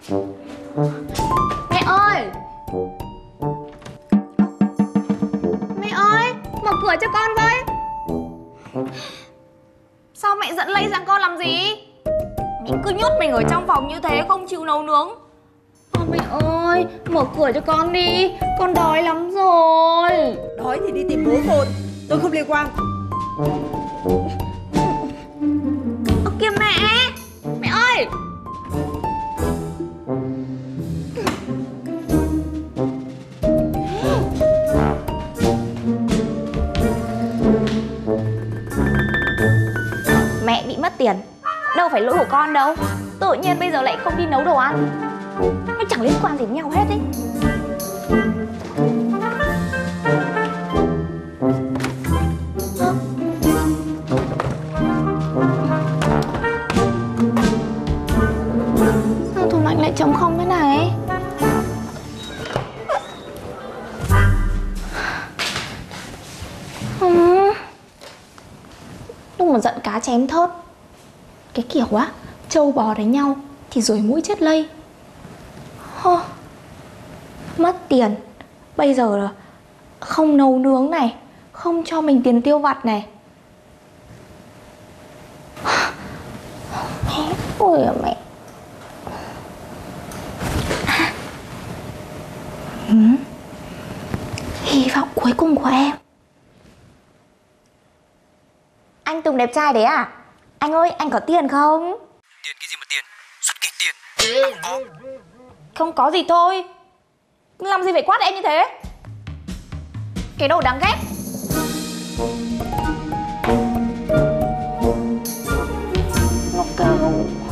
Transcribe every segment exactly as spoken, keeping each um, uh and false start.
Mẹ ơi! Mẹ ơi! Mở cửa cho con với! Sao mẹ dẫn lây sang con làm gì? Mẹ cứ nhốt mình ở trong phòng như thế không chịu nấu nướng. Ôi mẹ ơi! Mở cửa cho con đi! Con đói lắm rồi! Đói thì đi tìm bố cồn, tôi không liên quan. Ơ kìa mẹ! Mẹ ơi! Mẹ bị mất tiền, đâu phải lỗi của con đâu. Tự nhiên bây giờ lại không đi nấu đồ ăn, nó chẳng liên quan gì đến nhau hết ấy. Sao tủ lạnh lại trống không thế này? Ừ. Lúc mà giận cá chém thớt. Cái kiểu á, trâu bò đánh nhau thì ruồi muỗi chết lây. Hô. Mất tiền. Bây giờ là không nấu nướng này, không cho mình tiền tiêu vặt này. Mẹ, ôi à mẹ. Ừ. Hy vọng cuối cùng của em. Anh Tùng đẹp trai đấy à? Anh ơi, anh có tiền không? Tiền cái gì mà tiền? Xuất cái tiền. Không có. Không có gì thôi. Làm gì phải quát em như thế? Cái đồ đáng ghét. Nó kêu.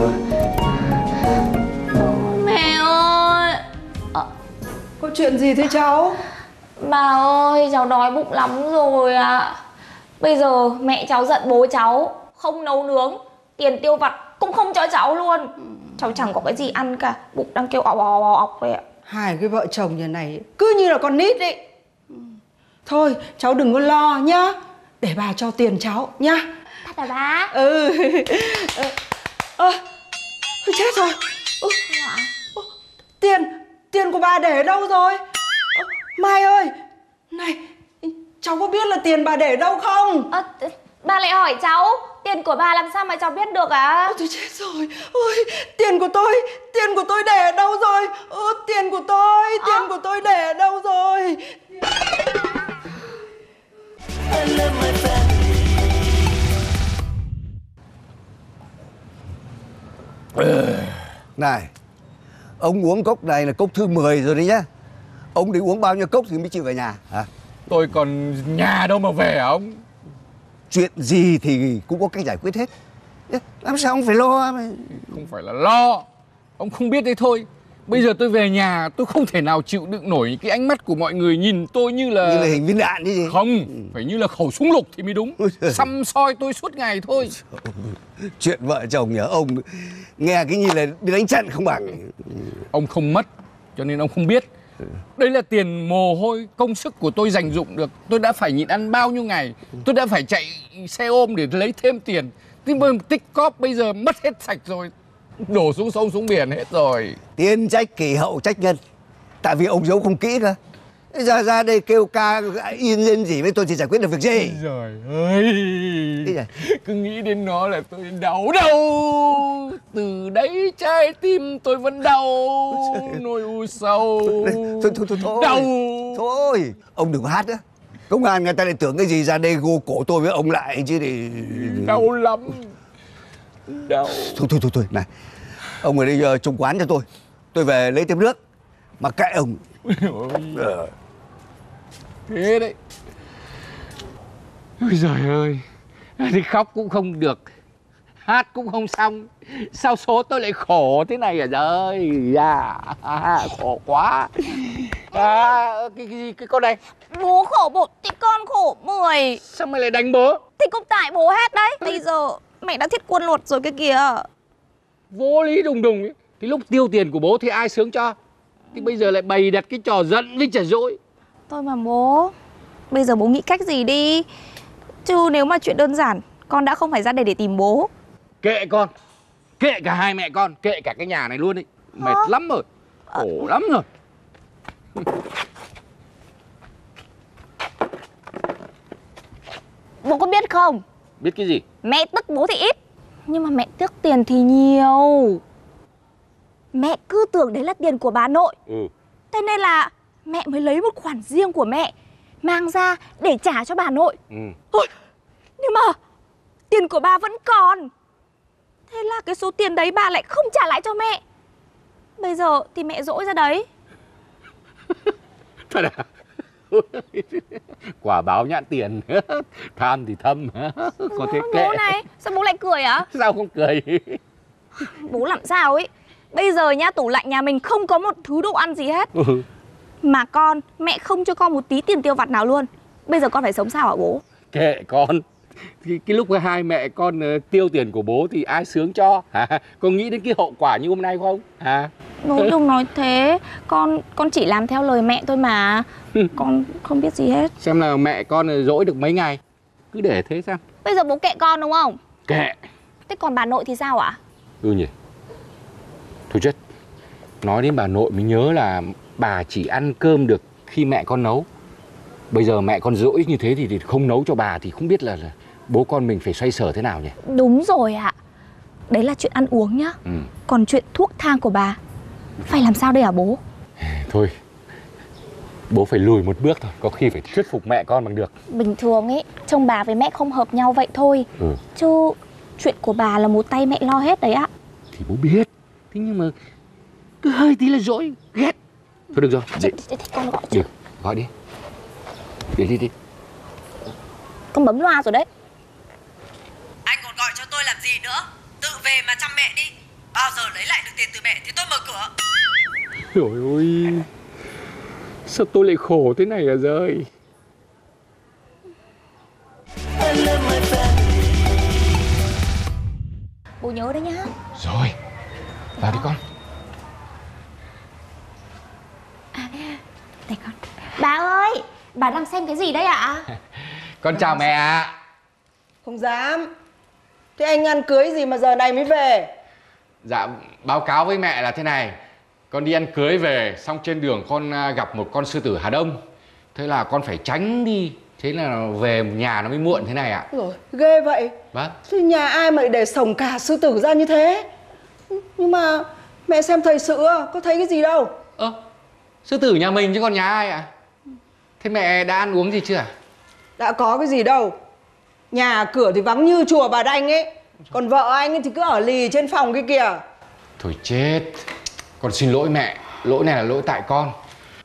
Mẹ ơi. À. Có chuyện gì thế cháu? Bà ơi, cháu đói bụng lắm rồi ạ. À. Bây giờ mẹ cháu giận bố cháu, không nấu nướng, tiền tiêu vặt cũng không cho cháu luôn. Cháu chẳng có cái gì ăn cả, bụng đang kêu ọc ọc ọc ọc vậy ạ. Hai cái vợ chồng như này cứ như là con nít ấy. Thôi cháu đừng có lo nhá, để bà cho tiền cháu nhá. Thật hả bà? Ừ. Ơ à, chết rồi. Ừ. Ừ. Tiền, tiền của bà để ở đâu rồi? Ừ. Mai ơi, này, cháu có biết là tiền bà để đâu không? À, bà lại hỏi cháu, tiền của bà làm sao mà cháu biết được à? Ôi, tôi chết rồi. Ôi, tiền của tôi, tiền của tôi để ở đâu rồi? Ôi, tiền của tôi, tiền à? của tôi để ở đâu rồi? Này, ông uống cốc này là cốc thứ mười rồi đấy nhá. Ông định uống bao nhiêu cốc thì mới chịu về nhà hả? Tôi còn nhà đâu mà về hả ông? Chuyện gì thì cũng có cách giải quyết hết. Làm sao ông phải lo mà. Không phải là lo. Ông không biết đấy thôi. Bây giờ tôi về nhà tôi không thể nào chịu đựng nổi cái ánh mắt của mọi người nhìn tôi như là... Như là hình viên đạn chứ gì. Không, phải như là khẩu súng lục thì mới đúng. Săm soi tôi suốt ngày thôi. Chuyện vợ chồng nhờ ông nghe cái như là đi đánh trận không bằng. Ông không mất cho nên ông không biết. Đây là tiền mồ hôi, công sức của tôi dành dụm được. Tôi đã phải nhịn ăn bao nhiêu ngày. Tôi đã phải chạy xe ôm để lấy thêm tiền. Nhưng mà tích cóp bây giờ mất hết sạch rồi. Đổ xuống sông xuống biển hết rồi. Tiên trách kỷ hậu trách nhân. Tại vì ông giấu không kỹ cơ. Ra ra đây kêu ca yên lên gì với tôi thì giải quyết được việc gì. Trời ơi, cứ nghĩ đến nó là tôi đau đầu. Từ đấy trái tim tôi vẫn đau. Nỗi u sầu. Thôi thôi thôi thôi. Đau. Thôi, ông đừng có hát nữa. Công an người ta lại tưởng cái gì ra đây gô cổ tôi với ông lại chứ thì... Đau lắm. Đau. Thôi thôi thôi thôi này. Ông ở đây uh, trông quán cho tôi. Tôi về lấy thêm nước. Mà kệ ông. Ờ. Thế đấy. Ôi giời ơi. Thì khóc cũng không được, hát cũng không xong. Sao số tôi lại khổ thế này hả trời à, à, khổ quá. À, cái, cái, cái con này. Bố khổ một thì con khổ mười. Sao mày lại đánh bố? Thì cũng tại bố hết đấy. Bây giờ mẹ đã thiết quân luật rồi cái kìa. Vô lý đùng đùng ấy. Cái lúc tiêu tiền của bố thì ai sướng cho. Thì bây giờ lại bày đặt cái trò giận với trả dỗi. Thôi mà bố, bây giờ bố nghĩ cách gì đi. Chứ nếu mà chuyện đơn giản, con đã không phải ra đây để tìm bố. Kệ con, kệ cả hai mẹ con, kệ cả cái nhà này luôn ấy. Mệt lắm rồi. Khổ lắm rồi. Bố có biết không? Biết cái gì? Mẹ tức bố thì ít, nhưng mà mẹ tiếc tiền thì nhiều. Mẹ cứ tưởng đấy là tiền của bà nội. Ừ. Thế nên là mẹ mới lấy một khoản riêng của mẹ mang ra để trả cho bà nội. Ừ. Ôi, nhưng mà tiền của bà vẫn còn. Thế là cái số tiền đấy bà lại không trả lại cho mẹ. Bây giờ thì mẹ dỗi ra đấy. Thật à? Quả báo nhãn tiền. Tham thì thâm. Có thế kệ. Bố này, sao bố lại cười à? Sao không cười? Bố làm sao ấy. Bây giờ nhá, tủ lạnh nhà mình không có một thứ đồ ăn gì hết. Ừ. Mà con, mẹ không cho con một tí tiền tiêu vặt nào luôn. Bây giờ con phải sống sao hả bố? Kệ con. Cái, cái lúc hai mẹ con uh, tiêu tiền của bố thì ai sướng cho hả? Con nghĩ đến cái hậu quả như hôm nay không hả? Bố đừng nói thế. Con con chỉ làm theo lời mẹ thôi mà. Con không biết gì hết. Xem là mẹ con dỗi được mấy ngày. Cứ để thế xem. Bây giờ bố kệ con đúng không? Kệ. Thế còn bà nội thì sao ạ? Ừ nhỉ. Thôi chết. Nói đến bà nội mới nhớ là bà chỉ ăn cơm được khi mẹ con nấu. Bây giờ mẹ con dỗi như thế thì, thì không nấu cho bà thì không biết là, là bố con mình phải xoay sở thế nào nhỉ? Đúng rồi ạ. Đấy là chuyện ăn uống nhá. Ừ. Còn chuyện thuốc thang của bà phải làm sao đây hả bố? Thôi, bố phải lùi một bước thôi. Có khi phải thuyết phục mẹ con bằng được. Bình thường ấy, trông bà với mẹ không hợp nhau vậy thôi. Ừ. Chứ chuyện của bà là một tay mẹ lo hết đấy ạ. Thì bố biết. Thế nhưng mà cứ hơi tí là dỗi, ghét. Thôi được rồi. Thế, thế, thế con gọi Được, gọi đi. Đi đi đi. Con bấm loa rồi đấy. Anh còn gọi cho tôi làm gì nữa? Tự về mà chăm mẹ đi. Bao giờ lấy lại được tiền từ mẹ thì tôi mở cửa. Trời ơi, sao tôi lại khổ thế này à Rơi? Bố nhớ đấy nhá. Rồi, vào đi con. Đây con. Bà ơi, bà đang xem cái gì đấy ạ? Con chào mẹ ạ. Không dám. Thế anh ăn cưới gì mà giờ này mới về? Dạ, báo cáo với mẹ là thế này. Con đi ăn cưới về, xong trên đường con gặp một con sư tử Hà Đông. Thế là con phải tránh đi. Thế là về nhà nó mới muộn thế này ạ. Rồi, ghê vậy. Vâng. Thế nhà ai mà để sổng cả sư tử ra như thế? Nhưng mà mẹ xem thời sự có thấy cái gì đâu. Ơ, à, sư tử nhà mình chứ còn nhà ai ạ? Thế mẹ đã ăn uống gì chưa? Đã có cái gì đâu. Nhà cửa thì vắng như chùa Bà Đanh ấy. Còn vợ anh ấy thì cứ ở lì trên phòng kia kìa. Thôi chết. Con xin lỗi mẹ. Lỗi này là lỗi tại con.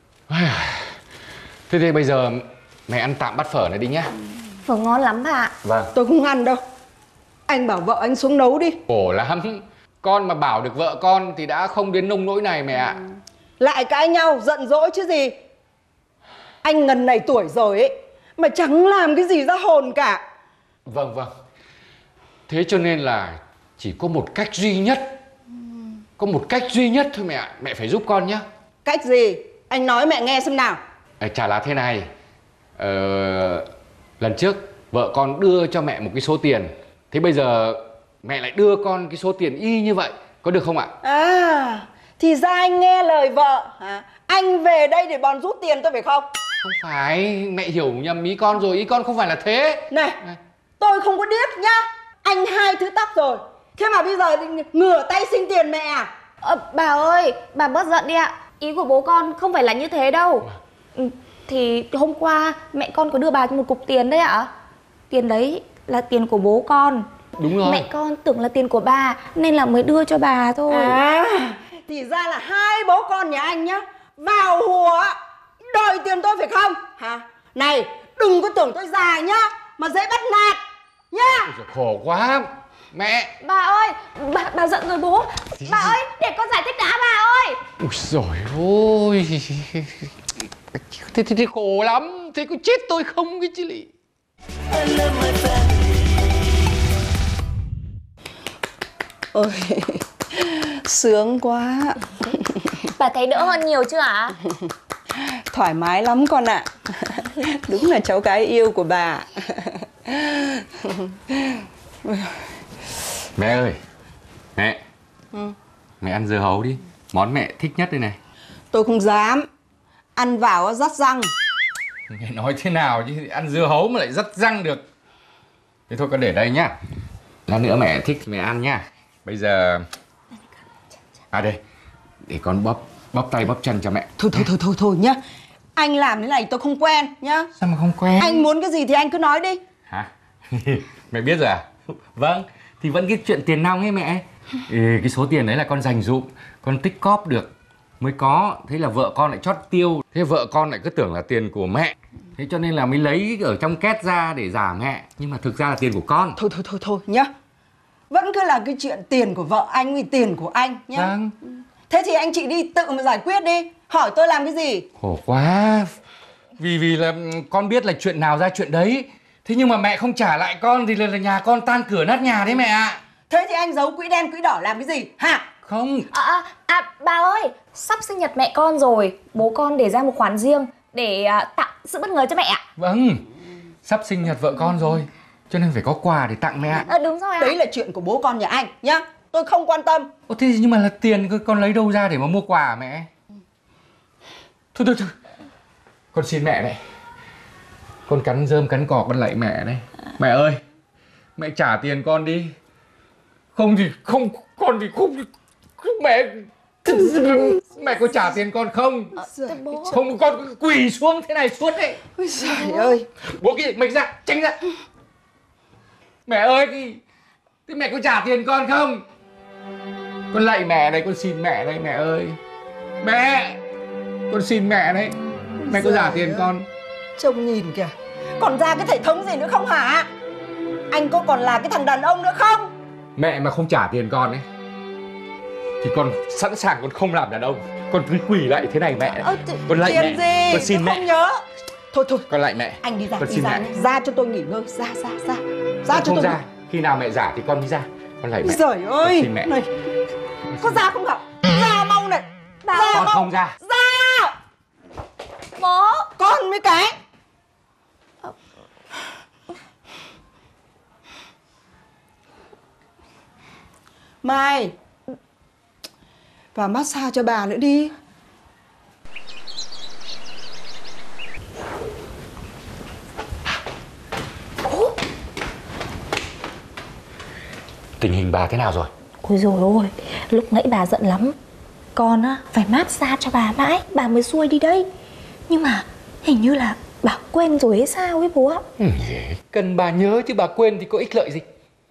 Thế thì bây giờ mẹ ăn tạm bát phở này đi nhá. Phở ngon lắm bà ạ. Vâng. Tôi không ăn đâu. Anh bảo vợ anh xuống nấu đi. Khổ lắm. Con mà bảo được vợ con thì đã không đến nông nỗi này mẹ ạ. Lại cãi nhau, giận dỗi chứ gì. Anh ngần này tuổi rồi ấy mà chẳng làm cái gì ra hồn cả. Vâng vâng. Thế cho nên là chỉ có một cách duy nhất. Có một cách duy nhất thôi mẹ ạ. Mẹ phải giúp con nhé. Cách gì? Anh nói mẹ nghe xem nào. À, chả là thế này. Ờ, lần trước vợ con đưa cho mẹ một cái số tiền. Thế bây giờ mẹ lại đưa con cái số tiền y như vậy. Có được không ạ? À, thì ra anh nghe lời vợ hả? Anh về đây để bòn rút tiền tôi phải không? Không phải, mẹ hiểu nhầm ý con rồi. Ý con không phải là thế. Này, tôi không có điếc nhá. Anh hai thứ tóc rồi. Thế mà bây giờ ngửa tay xin tiền mẹ à? Ờ, bà ơi, bà bớt giận đi ạ. Ý của bố con không phải là như thế đâu. Ừ, thì hôm qua mẹ con có đưa bà một cục tiền đấy ạ. Tiền đấy là tiền của bố con. Đúng rồi. Mẹ con tưởng là tiền của bà nên là mới đưa cho bà thôi. À, thì ra là hai bố con nhà anh nhá vào hùa đòi tiền tôi phải không? Hả? Này, đừng có tưởng tôi già nhá mà dễ bắt nạt nhá. Ôi, khổ quá. Mẹ. Bà ơi, bà, bà giận rồi bố. Bà ơi, để con giải thích đã bà ơi. Ôi giời ôi. Thế thì, thì khổ lắm. Thế có chết tôi không cái chứ lị. Ôi, sướng quá. Bà thấy đỡ hơn nhiều chưa ạ? Thoải mái lắm con ạ. Đúng là cháu gái yêu của bà. Mẹ ơi. Mẹ. Ừ. Mẹ ăn dưa hấu đi. Món mẹ thích nhất đây này. Tôi không dám. Ăn vào rát răng. Mẹ nói thế nào chứ ăn dưa hấu mà lại rất răng được. Thế thôi con để đây nhá. Lát nữa mẹ thích thì mẹ ăn nhá. Bây giờ... À đây, để con bóp bóp tay bóp chân cho mẹ. Thôi thôi thôi thôi thôi nhá. Anh làm thế này tôi không quen nhá. Sao mà không quen? Anh muốn cái gì thì anh cứ nói đi. Hả? Mẹ biết rồi à? Vâng, thì vẫn cái chuyện tiền nong ấy mẹ. Ừ, cái số tiền đấy là con dành dụm, con tích cóp được mới có. Thế là vợ con lại chót tiêu. Thế vợ con lại cứ tưởng là tiền của mẹ. Thế cho nên là mới lấy ở trong két ra để giả mẹ. Nhưng mà thực ra là tiền của con. Thôi thôi thôi thôi nhá. Vẫn cứ là cái chuyện tiền của vợ anh vì tiền của anh nhá. Vâng. Thế thì anh chị đi tự mà giải quyết đi. Hỏi tôi làm cái gì? Khổ quá. Vì vì là con biết là chuyện nào ra chuyện đấy. Thế nhưng mà mẹ không trả lại con thì là, là nhà con tan cửa nát nhà đấy mẹ ạ. Thế thì anh giấu quỹ đen quỹ đỏ làm cái gì hả? Không. À, à, à bà ơi, sắp sinh nhật mẹ con rồi. Bố con để ra một khoản riêng để à, tặng sự bất ngờ cho mẹ ạ. Vâng, sắp sinh nhật vợ con rồi, cho nên phải có quà để tặng mẹ. À, đúng rồi ạ. Đấy là chuyện của bố con nhà anh nhá. Tôi không quan tâm. Ồ, thế nhưng mà là tiền con lấy đâu ra để mà mua quà hả mẹ? Thôi thôi thôi, con xin mẹ này. Con cắn rơm cắn cỏ con lạy mẹ đây. Mẹ ơi, mẹ trả tiền con đi. Không thì không, con thì không, không mẹ. Mẹ có trả tiền con không? Bố. Không, con quỳ xuống thế này suốt đấy. Ôi trời ơi. Bố kia mình ra, tránh ra. Mẹ ơi, cái... thế mẹ có trả tiền con không? Con lạy mẹ đây, con xin mẹ đây mẹ ơi. Mẹ, con xin mẹ đấy. Mẹ có trả tiền con. Trông nhìn kìa. Còn ra cái thể thống gì nữa không hả? Anh có còn là cái thằng đàn ông nữa không? Mẹ mà không trả tiền con ấy thì con sẵn sàng con không làm đàn ông. Con cứ quỳ lại thế này mẹ. Ờ, Con lạy tiền mẹ. gì? Con xin Tôi mẹ. không nhớ. Thôi thôi. Con lạy mẹ. Anh đi ra, con đi xin ra, mẹ. ra cho tôi nghỉ ngơi. Ra, ra, ra. Ra Con cho không tôi. ra. Khi nào mẹ giả thì con mới ra. Con lạy mẹ. Trời ơi. Con xin mẹ. Này. Có ra không hả? Ra mau này. Bà Ra Con mau. không ra. Ra. Bố. Con mới cái. Mai, vào massage cho bà nữa đi. Tình hình bà thế nào rồi? Ôi dồi ôi, lúc nãy bà giận lắm. Con á, phải massage cho bà mãi, bà mới xuôi đi đây. Nhưng mà hình như là bà quên rồi hay sao ấy bố ạ. Ừ, cần bà nhớ chứ bà quên thì có ích lợi gì.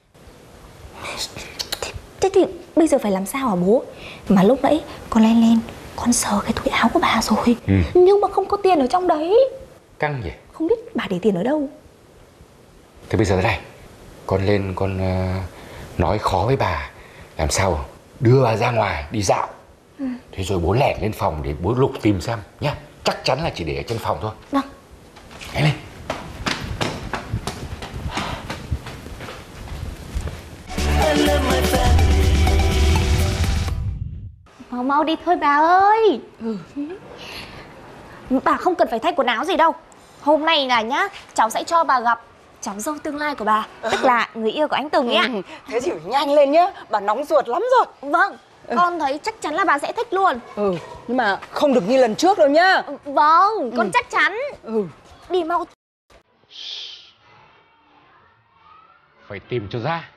Thế, thế thì bây giờ phải làm sao hả bố? Mà lúc nãy con len len, con sờ cái túi áo của bà rồi. Ừ. Nhưng mà không có tiền ở trong đấy. Căng nhỉ? Không biết bà để tiền ở đâu. Thế bây giờ thế này, con lên con uh, nói khó với bà, làm sao đưa bà ra ngoài đi dạo. Ừ. Thế rồi bố lẻn lên phòng để bố lục tìm xem nhá. Chắc chắn là chỉ để ở trên phòng thôi. Vâng. Nhanh lên. Mau mau đi thôi bà ơi. Ừ. Bà không cần phải thay quần áo gì đâu. Hôm nay là nhá, cháu sẽ cho bà gặp cháu dâu tương lai của bà, tức là người yêu của anh Tùng ấy ạ. Ừ, thế thì nhanh lên nhá, bà nóng ruột lắm rồi. Vâng, con thấy chắc chắn là bà sẽ thích luôn. Ừ, nhưng mà không được như lần trước đâu nhá. Vâng, con Ừ. chắc chắn. Ừ. Đi mau. Phải tìm cho ra.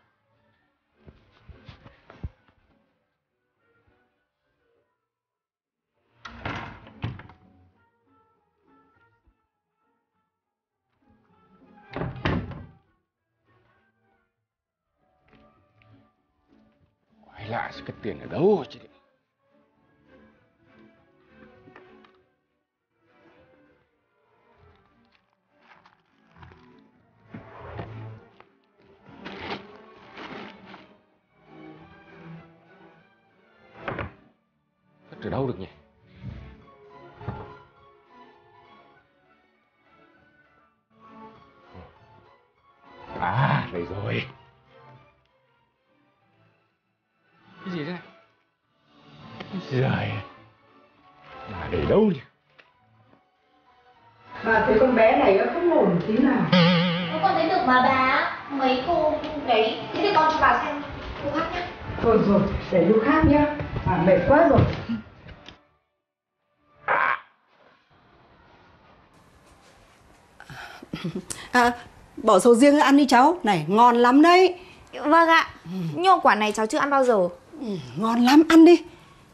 Quái lạ, cái tiền ở đâu rồi chứ? Từ đâu được nhỉ? À, đây rồi. Cái gì thế này? Trời, mà để đâu nhỉ? Bà thấy con bé này không ổn tí nào. Con thấy được mà bà. Mấy cô đấy. Thế thì con cho bà xem cô khác nhá. Thôi rồi, để lúc khác nhá. À, mệt quá rồi. À, bỏ sầu riêng ăn đi cháu. Này, ngon lắm đấy. Vâng ạ. Nhưng mà quả này cháu chưa ăn bao giờ. Ừ, ngon lắm, ăn đi.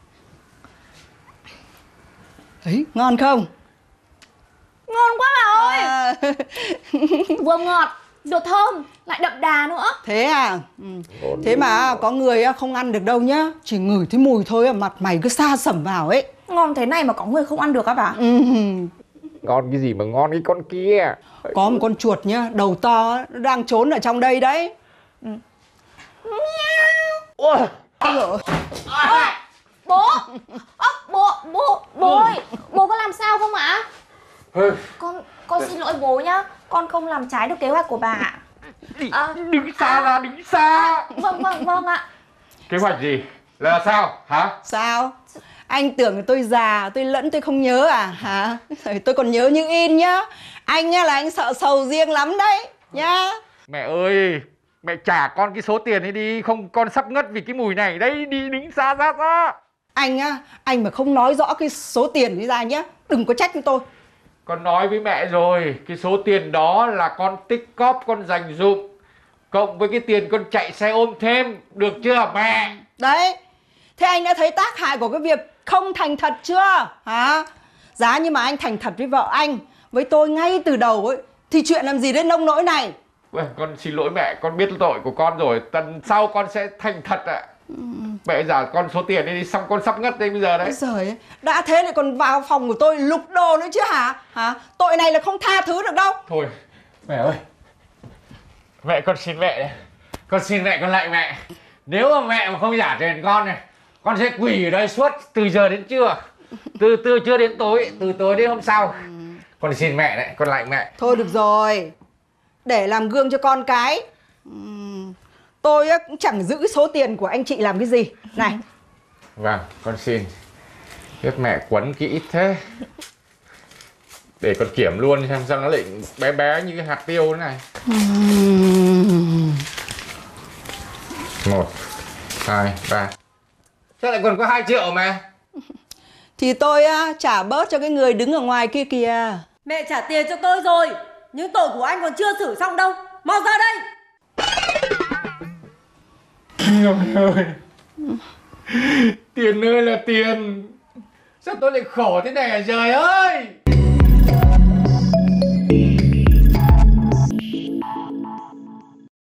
Đấy, ngon không? Ngon quá bà ơi. À. Vừa ngọt, vừa thơm, lại đậm đà nữa. Thế à? Ừ. Thế mà có người không ăn được đâu nhá. Chỉ ngửi thấy mùi thôi, mặt mày cứ xa sẩm vào ấy. Ngon thế này mà có người không ăn được á bà? Ừ. Ngon cái gì mà ngon cái con kia. Có một con chuột nhá, đầu to, nó đang trốn ở trong đây đấy. Ừ. Ôi. Ôi, bố, ơ, bố, bố, bố ơi, bố có làm sao không ạ? Ừ. Con, con xin lỗi bố nhá, con không làm trái được kế hoạch của bà ạ. À, Đứng xa ra, đứng xa. Vâng, vâng, vâng ạ. Kế hoạch gì? Là sao? Hả? Sao? Anh tưởng tôi già, tôi lẫn tôi không nhớ à? Hả? Tôi còn nhớ như in nhá. Anh nhá là anh sợ sầu riêng lắm đấy nhá. Mẹ ơi, mẹ trả con cái số tiền ấy đi. Không, con sắp ngất vì cái mùi này đấy. Đi đứng xa ra ra. Anh á, anh mà không nói rõ cái số tiền ấy ra nhá, đừng có trách tôi. Con nói với mẹ rồi. Cái số tiền đó là con tích cóp, con dành dụm, cộng với cái tiền con chạy xe ôm thêm. Được chưa mẹ? Đấy. Thế anh đã thấy tác hại của cái việc không thành thật chưa? Hả? Giá như mà anh thành thật với vợ anh, với tôi ngay từ đầu ấy, thì chuyện làm gì đến nông nỗi này. Vâng, con xin lỗi mẹ, con biết tội của con rồi. Tuần sau con sẽ thành thật ạ. Ừ. Mẹ trả con số tiền đi, xong con sắp ngất đây bây giờ đấy. Giời, đã thế lại còn vào phòng của tôi lục đồ nữa chứ hả? Hả? Tội này là không tha thứ được đâu. Thôi, mẹ ơi. Mẹ con xin mẹ đấy. Con xin mẹ, con lạy mẹ. Nếu mà mẹ mà không trả tiền con này, con sẽ quỳ ở đây suốt từ giờ đến trưa. Từ từ trưa đến tối, từ tối đến hôm sau. Ừ. Con xin mẹ đấy, con lạy mẹ. Thôi được rồi. Để làm gương cho con cái. Uhm, tôi cũng chẳng giữ số tiền của anh chị làm cái gì. Này. Vâng, con xin. Biết mẹ quấn kỹ thế. Để con kiểm luôn xem sao nó lại bé bé như cái hạt tiêu thế này. Uhm. Một, hai, ba. Sao lại còn có hai triệu mà? Thì tôi á, trả bớt cho cái người đứng ở ngoài kia kìa. Mẹ trả tiền cho tôi rồi, nhưng tội của anh còn chưa xử xong đâu. Mau ra đây. Trời ơi. Tiền ơi là tiền. Sao tôi lại khổ thế này hả trời ơi.